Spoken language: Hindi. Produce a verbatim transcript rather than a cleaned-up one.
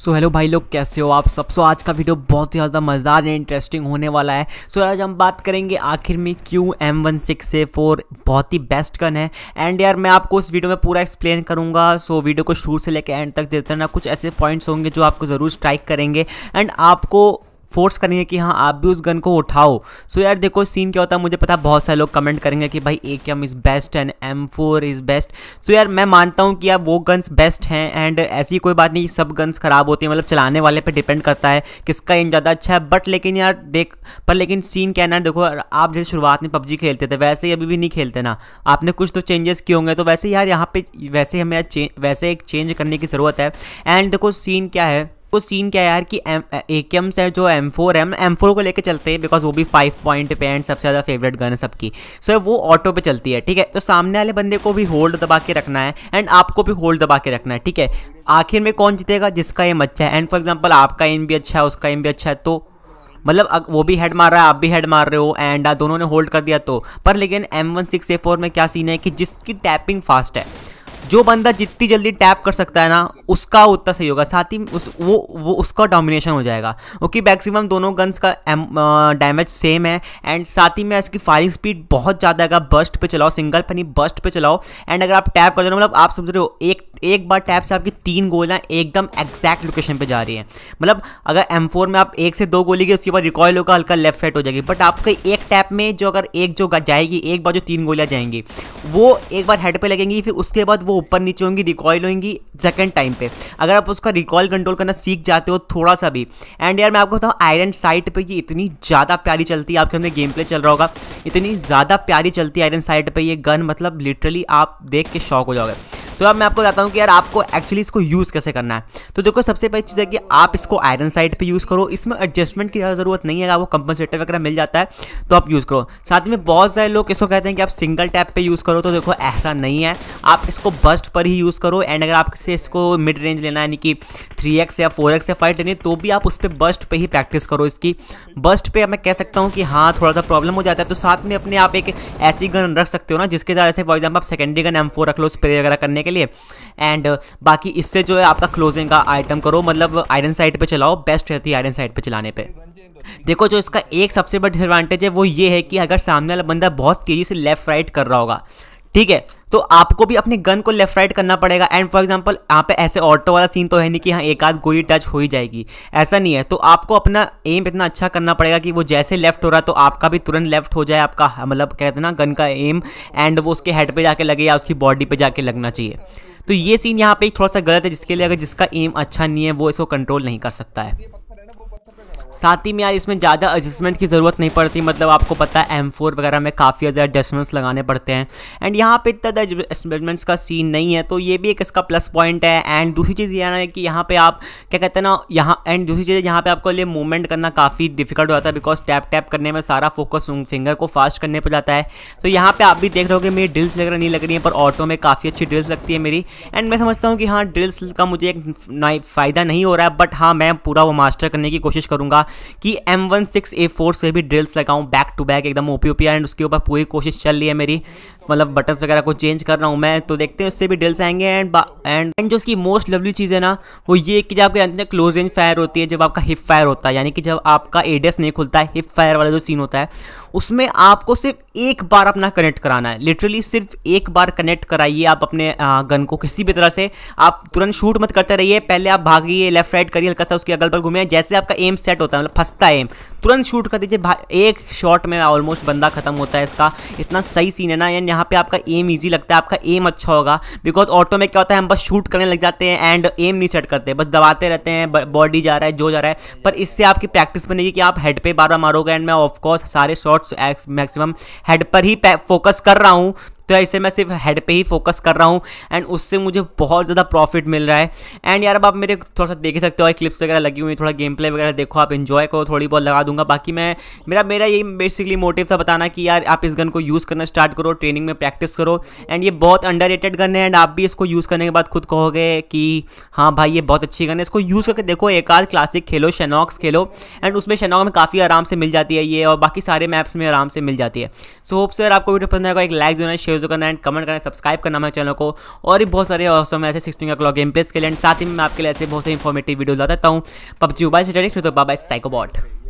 सो हेलो भाई लोग, कैसे हो आप सब। सो आज का वीडियो बहुत ही ज़्यादा मज़ेदार एंड इंटरेस्टिंग होने वाला है। सो so, आज हम बात करेंगे आखिर में क्यों M one six A four बहुत ही बेस्ट गन है। एंड यार मैं आपको इस वीडियो में पूरा एक्सप्लेन करूंगा। सो so, वीडियो को शुरू से लेकर एंड तक देते रहना। कुछ ऐसे पॉइंट्स होंगे जो आपको ज़रूर स्ट्राइक करेंगे एंड आपको फोर्स करेंगे कि हाँ आप भी उस गन को उठाओ। सो so यार देखो सीन क्या होता है, मुझे पता है बहुत सारे लोग कमेंट करेंगे कि भाई A K M is best and M four is best. So यार मैं मानता हूँ कि यार वो गन्स बेस्ट हैं एंड ऐसी कोई बात नहीं, सब गन्स ख़राब होती हैं, मतलब चलाने वाले पे डिपेंड करता है किसका एम ज़्यादा अच्छा है। बट लेकिन यार देख पर लेकिन सीन क्या है ना, देखो आप जैसे शुरुआत में पबजी खेलते थे वैसे ही अभी भी नहीं खेलते ना, आपने कुछ तो चेंजेस किए होंगे। तो वैसे यार यहाँ पे वैसे हमें वैसे एक चेंज करने की ज़रूरत है। एंड देखो सीन क्या है, वो सीन क्या है यार कि एम ए के एम से जो एम फोर है, एम फोर को लेके चलते हैं बिकॉज वो भी फाइव पॉइंट पे एंड सबसे ज़्यादा फेवरेट गन है सबकी। सो so, वो ऑटो पे चलती है, ठीक है। तो सामने वाले बंदे को भी होल्ड दबा के रखना है एंड आपको भी होल्ड दबा के रखना है, ठीक है। आखिर में कौन जीतेगा? जिसका एम अच्छा है। एंड फॉर एग्जाम्पल आपका एम भी अच्छा है, उसका एम भी अच्छा है, तो मतलब वो भी हेड मार रहा है, आप भी हेड मार रहे हो एंड दोनों ने होल्ड कर दिया तो। पर लेकिन M one six A four में क्या सीन है कि जिसकी टैपिंग फास्ट है, जो बंदा जितनी जल्दी टैप कर सकता है ना उसका उतना सही होगा, साथ ही उस वो वो उसका डोमिनेशन हो जाएगा। क्योंकि मैक्सिमम दोनों गन्स का डैमेज सेम है एंड साथ ही में इसकी फायरिंग स्पीड बहुत ज़्यादा है। बर्स्ट पे चलाओ, सिंगल पे नहीं बर्स्ट पे चलाओ। एंड अगर आप टैप कर दो मतलब आप समझ रहे हो एक एक बार टैप से आपकी तीन गोलियाँ एकदम एग्जैक्ट लोकेशन पे जा रही हैं। मतलब अगर एम फोर में आप एक से दो गोली की उसके बाद रिकॉयल होगा, हल्का लेफ्ट राइट हो जाएगी। बट आपका एक टैप में जो अगर एक जो जाएगी, एक बार जो तीन गोलियाँ जाएंगी वो एक बार हेड पे लगेंगी, फिर उसके बाद वो ऊपर नीचे होंगी, रिकॉयल होंगी सेकंड टाइम पे। अगर आप उसका रिकॉयल कंट्रोल करना सीख जाते हो थोड़ा सा भी। एंड यार मैं आपको बताऊँ आयरन साइट पे ये इतनी ज़्यादा प्यारी चलती है, आपके हमने गेम प्ले चल रहा होगा, इतनी ज़्यादा प्यारी चलती है आयरन साइट पे ये गन, मतलब लिटरली आप देख के शॉक हो जाओगे। तो अब मैं आपको बताता हूँ कि यार आपको एक्चुअली इसको यूज़ कैसे करना है। तो देखो सबसे पहली चीज़ है कि आप इसको आयरन साइड पे यूज़ करो, इसमें एडजस्टमेंट की ज़्यादा ज़रूरत नहीं है। अगर आपको कंपनसेटर वगैरह मिल जाता है तो आप यूज़ करो। साथ में बहुत सारे लोग इसको कहते हैं कि आप सिंगल टैप पे यूज़ करो, तो देखो ऐसा नहीं है, आप इसको बस्ट पर ही यूज़ करो। एंड अगर आपसे इसको मिड रेंज लेना है यानी कि थ्री एक्स या फोर एक्स या फाइट लेनी है तो भी आप उस पर बस्ट पे ही प्रैक्टिस करो। इसकी बस्ट पे मैं कह सकता हूँ कि हाँ थोड़ा सा प्रॉब्लम हो जाता है, तो साथ में अपने आप एक ऐसी गन रख सकते हो ना जिसके द्वारा जैसे फॉर एग्जाम्पल आप सेकेंडरी गन एम फोर रख लो स्प्रे वगैरह करने के लिए। एंड बाकी इससे जो है आपका क्लोजिंग का आइटम करो, मतलब आयरन साइड पे चलाओ, बेस्ट रहती है आयरन साइड पे चलाने पे। देखो जो इसका एक सबसे बड़ा डिसएडवांटेज है वो ये है कि अगर सामने वाला बंदा बहुत तेज़ी से लेफ्ट राइट कर रहा होगा, ठीक है, तो आपको भी अपनी गन को लेफ्ट राइट करना पड़ेगा। एंड फॉर एग्जांपल यहाँ पे ऐसे ऑटो वाला सीन तो है नहीं कि हाँ एक आध गोली टच हो ही जाएगी, ऐसा नहीं है। तो आपको अपना एम इतना अच्छा करना पड़ेगा कि वो जैसे लेफ्ट हो रहा है तो आपका भी तुरंत लेफ्ट हो जाए, आपका मतलब कहते हैं ना गन का एम, एंड वो उसके हेड पे जाके लगे या उसकी बॉडी पे जाके लगना चाहिए। तो ये सीन यहाँ पे थोड़ा सा गलत है, जिसके लिए अगर जिसका एम अच्छा नहीं है वो इसको कंट्रोल नहीं कर सकता है। साथ ही में यार इसमें ज़्यादा एडजस्टमेंट की ज़रूरत नहीं पड़ती, मतलब आपको पता है एम फोर वगैरह में काफ़ी ज़्यादा एडजस्टमेंट्स लगाने पड़ते हैं एंड यहाँ पे इतना एडजस्टमेंट्स का सीन नहीं है, तो ये भी एक इसका प्लस पॉइंट है। एंड दूसरी चीज़ ये है कि यहाँ पे आप क्या कहते हैं ना यहाँ एंड दूसरी चीज़ यहाँ पे आपको लिए मूवमेंट करना काफ़ी डिफिकल्ट हो जाता है बिकॉज टैप टैप करने में सारा फोकस फिंगर को फास्ट करने पर जाता है। तो यहाँ पर आप भी देख रहे हो कि मेरी ड्रिल्स वगैरह नहीं लग रही है, पर ऑटो में काफ़ी अच्छी ड्रिल्स लगती है मेरी। एंड मैं समझता हूँ कि हाँ ड्रिल्स का मुझे एक फ़ायदा नहीं हो रहा है, बट हाँ मैं पूरा वो मास्टर करने की कोशिश करूँगा कि M one six A four से भी ड्रिल्स लगाऊं बैक टू बैक एकदम ओपी ओपी। एंड उसके ऊपर पूरी कोशिश चल रही है मेरी, मतलब बटन्स वगैरह को चेंज कर रहा हूं मैं, तो देखते हैं उससे भी ड्रिल्स आएंगे। एंड एंड एंड जो उसकी मोस्ट लवली चीज़ है ना वो ये कि जब आपके अंदर क्लोज रेंज फायर होती है, जब आपका हिप फायर होता है, यानी कि जब आपका एडीएस नहीं खुलता है, हिप फायर वाला जो सीन होता है उसमें आपको सिर्फ एक बार अपना कनेक्ट कराना है, लिटरली सिर्फ एक बार कनेक्ट कराइए आप अपने गन को किसी भी तरह से। आप तुरंत शूट मत करते रहिए, पहले आप भागिए, लेफ्ट राइट करिए, हल्का सा उसके अगल बगल घूमिए, जैसे आपका एम सेट होता है मतलब फंसता है एम तुरंत शूट कर दीजिए, एक शॉट में ऑलमोस्ट बंदा खत्म होता है इसका। इतना सही सीन है ना, यानी यहाँ पे आपका एम ईजी लगता है, आपका एम अच्छा होगा बिकॉज ऑटो में क्या होता है हम बस शूट करने लग जाते हैं एंड एम नहीं सेट करते, बस दबाते रहते हैं, बॉडी जा रहा है जो जा रहा है। पर इससे आपकी प्रैक्टिस बनेगी कि आप हेड पे बार बार मारोगे। एंड मैं ऑफकोर्स सारे शॉट्स मैक्सिमम हेड पर ही फोकस कर रहा हूँ, तो ऐसे मैं सिर्फ हेड पे ही फोकस कर रहा हूँ एंड उससे मुझे बहुत ज़्यादा प्रॉफिट मिल रहा है। एंड यार अब आप मेरे थोड़ा सा देख सकते हो क्लिप्स वगैरह लगी हुई, थोड़ा गेम प्ले वगैरह देखो, आप एंजॉय करो, थोड़ी बहुत लगा दूंगा। बाकी मैं मेरा मेरा यही बेसिकली मोटिव था बताना कि यार आप इस गन को यूज़ करना स्टार्ट करो, ट्रेनिंग में प्रैक्टिस करो। एंड ये बहुत अंडररेटेड गन है एंड आप भी इसको यूज़ करने के बाद खुद कहोगे कि हाँ भाई ये बहुत अच्छी गन है। इसको यूज़ करके देखो, एक आध क्लासिक खेलो, शेनॉक्स खेलो, एंड उसमें शेनॉक में काफ़ी आराम से मिल जाती है ये, और बाकी सारे मैप्स में आराम से मिल जाती है। सो होप सर आपको वीडियो पसंद आएगा, एक लाइक देना, शेयर वीडियो करना एंड कमेंट करना, सब्सक्राइब करना हमारे चैनल को, और भी बहुत सारे ऑसम ऐसे सिक्सटीन क्लॉक गेम प्लेस के लिए। साथ ही मैं आपके लिए ऐसे बहुत से इंफॉर्मेटिव वीडियो लाता हूँ पबजी मोबाइल से डायरेक्ट। तो बाय बाय साइकोबॉट।